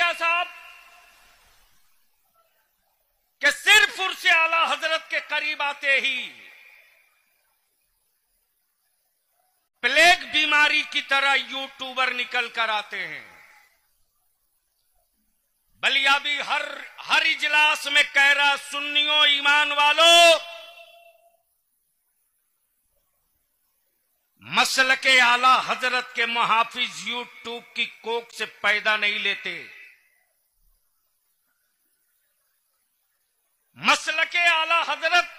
मियां साहब कि सिर्फ उर्से आला हजरत के करीब आते ही प्लेग बीमारी की तरह यूट्यूबर निकल कर आते हैं। बलिया भी हर इजलास में कह रहा, सुन्नियों ईमान वालों, मसलके आला हजरत के मुहाफिज यूट्यूब की कोख से पैदा नहीं लेते। मसलके आला हजरत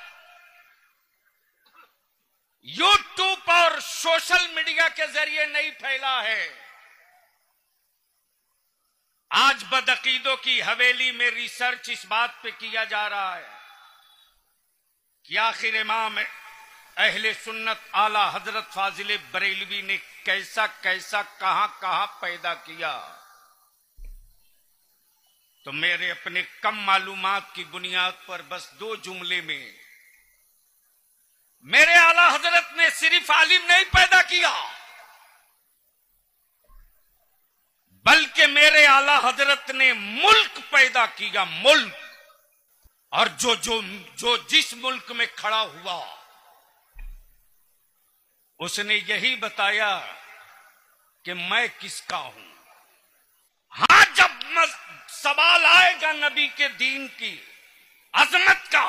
यूट्यूब और सोशल मीडिया के जरिए नहीं फैला है। आज बदअकीदों की हवेली में रिसर्च इस बात पे किया जा रहा है कि आखिर इमाम अहले सुन्नत आला हजरत फाजिल बरेलवी ने कैसा कैसा कहां कहां पैदा किया। तो मेरे अपने कम मालूमात की बुनियाद पर बस 2 जुमले में, मेरे आला हजरत ने सिर्फ आलिम नहीं पैदा किया, बल्कि मेरे आला हजरत ने मुल्क पैदा किया, मुल्क। और जो जिस मुल्क में खड़ा हुआ उसने यही बताया कि मैं किसका हूं। हां, जब सवाल आएगा नबी के दीन की अजमत का,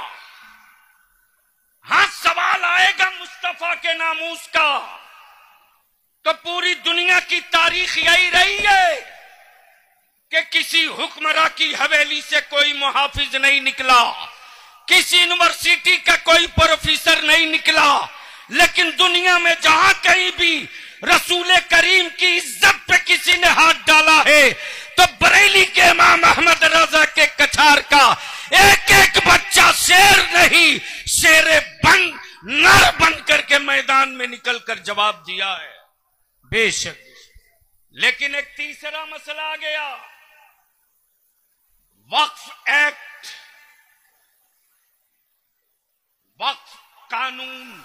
हां सवाल आएगा मुस्तफा के नामूस का, तो पूरी दुनिया की तारीख यही रही है कि किसी हुक्मरां की हवेली से कोई मुहाफिज नहीं निकला, किसी यूनिवर्सिटी का कोई प्रोफेसर नहीं निकला, लेकिन दुनिया में जहां कहीं भी रसूल करीम की इज्जत पे किसी ने हाथ डाला है तो बरेली के इमाम अहमद रजा के कछार का एक एक बच्चा शेर नहीं, शेरे बन नर बन करके मैदान में निकल कर जवाब दिया है। बेशक, लेकिन एक तीसरा मसला आ गया, वक्फ एक्ट, वक्फ कानून।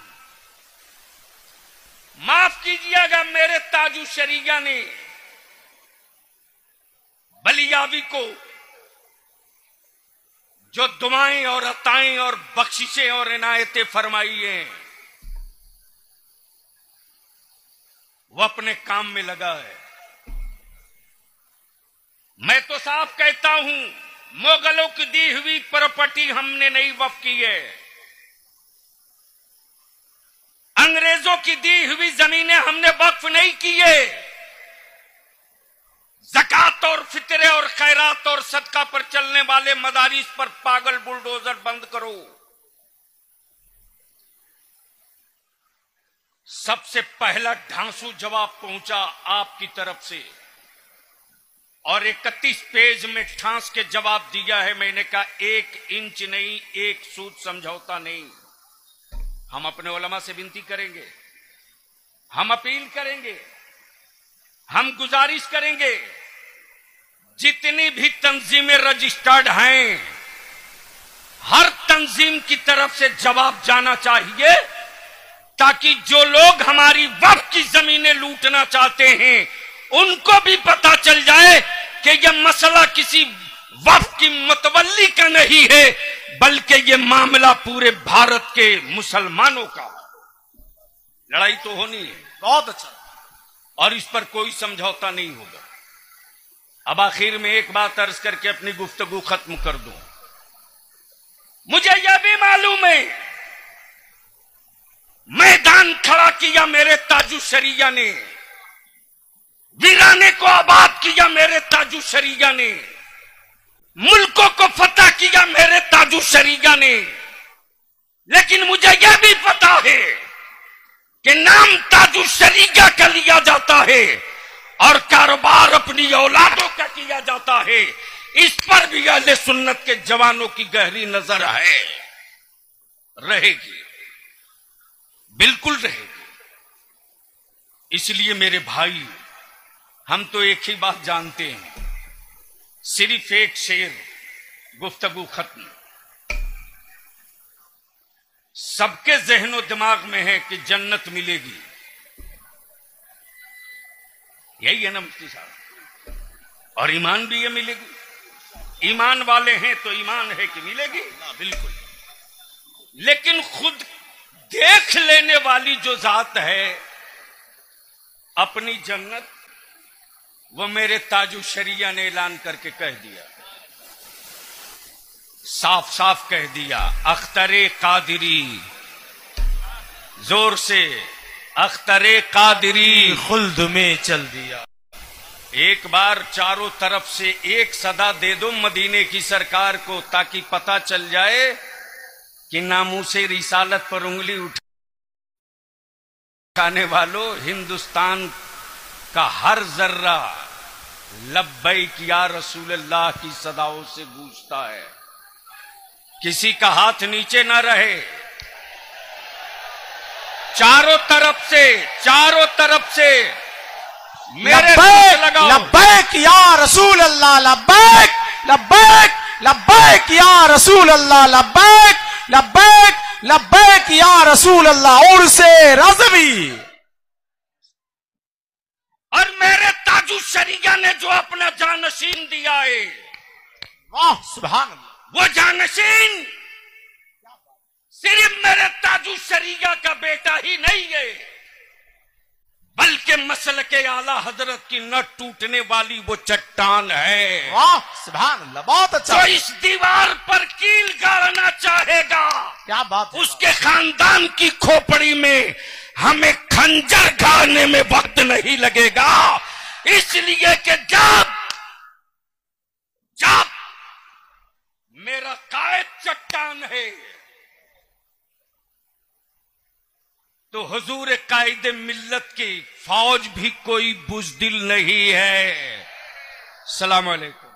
माफ कीजिएगा, मेरे ताजु शरीया ने बलियावी को जो दुआएं और अताएं और बख्शिशें और इनायतें फरमाई हैं, वो अपने काम में लगा है। मैं तो साफ कहता हूं, मुगलों की दी हुई प्रॉपर्टी हमने नहीं वक्फ की है, अंग्रेजों की दी हुई जमीनें हमने वक्फ नहीं की है। ज़कात और फितरे और खैरात और सदका पर चलने वाले मदारिस पर पागल बुलडोजर बंद करो। सबसे पहला ढांसू जवाब पहुंचा आपकी तरफ से और 31 पेज में ठांस के जवाब दिया है। मैंने कहा 1 इंच नहीं, 1 सूद समझौता नहीं। हम अपने उलमा से विनती करेंगे, हम अपील करेंगे, हम गुजारिश करेंगे, जितनी भी तंजीमें रजिस्टर्ड हैं, हर तंजीम की तरफ से जवाब जाना चाहिए, ताकि जो लोग हमारी वक्फ की जमीनें लूटना चाहते हैं उनको भी पता चल जाए कि यह मसला किसी वक्फ की मुतवल्ली का नहीं है, बल्कि यह मामला पूरे भारत के मुसलमानों का। लड़ाई तो होनी है, बहुत अच्छा, और इस पर कोई समझौता नहीं होगा। अब आखिर में एक बात अर्ज करके अपनी गुफ्तगू खत्म कर दूं। मुझे यह भी मालूम है, मैदान खड़ा किया मेरे ताजु शरिया ने, वीराने को आबाद किया मेरे ताजु शरिया ने, मुल्कों को फतह किया मेरे ताजु शरिया ने। लेकिन मुझे यह भी पता है कि नाम ताजु शरिया का लिया जाता है और कारोबार अपनी औलादों का किया जाता है। इस पर भी अहले सुन्नत के जवानों की गहरी नजर है, रहेगी, बिल्कुल रहेगी। इसलिए मेरे भाई, हम तो एक ही बात जानते हैं, सिर्फ एक शेर, गुफ्तगू खत्म। सबके जहनो दिमाग में है कि जन्नत मिलेगी, यही है ना मुफ्ती साहब? और ईमान भी ये मिलेगी। ईमान वाले हैं तो ईमान है कि मिलेगी, बिल्कुल। लेकिन खुद देख लेने वाली जो जात है अपनी जन्नत, वो मेरे ताजु शरिया ने ऐलान करके कह दिया, साफ साफ कह दिया, अख्तरे कादिरी, जोर से, अख्तरे कादिरी खुल्द में चल दिया। एक बार चारों तरफ से एक सदा दे दो मदीने की सरकार को, ताकि पता चल जाए कि नामूसे रिसालत पर उंगली उठाने वालों, हिंदुस्तान का हर जर्रा लब्बैक या रसूल अल्लाह की सदाओं से गूंजता है। किसी का हाथ नीचे न रहे, चारों तरफ से मेरे लगाओ, लब्बैक या रसूल अल्लाह, लब्बैक लब्बैक लब्बैक या रसूल अल्लाह, लब्बैक लब्बैक लब्बैक या रसूल अल्लाह। और से रज़वी, और मेरे ताजु शरिया ने जो अपना जानशीन दिया है, वाह सुभान अल्लाह, वो जानशीन सिर्फ मेरे ताजु शरिया का बेटा ही नहीं है, बल्कि मसल के आला हजरत की न टूटने वाली वो चट्टान है। वाह सुभान अल्लाह, बहुत अच्छा। जो इस दीवार पर कील गाड़ना चाहेगा, क्या बात है, उसके खानदान की खोपड़ी में हमें खंजर गाड़ने में वक्त नहीं लगेगा। इसलिए कि जब मेरा कायद चट्टान है, तो हुजूर कायद मिल्लत की फौज भी कोई बुज़दिल नहीं है। सलाम अलैकुम।